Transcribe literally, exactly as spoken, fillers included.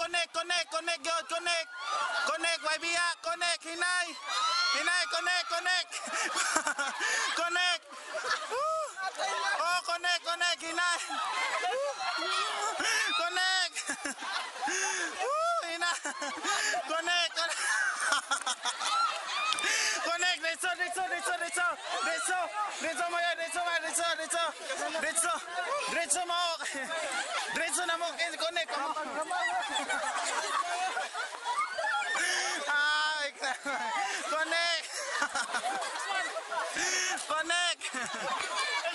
connect, connect, connect, yo, connect. Connect, why biya, connect, hinay. Hinay, connect, connect. Connect. Oh, connect, connect, hinay. Connect. Hinay. Connect, connect. Connect, derecho, derecho, derecho, derecho. Derecho, derecho mo yan, derecho mo, derecho, derecho. Derecho, derecho mo. Derecho na mo, connect mo. Ah, connect. Connect.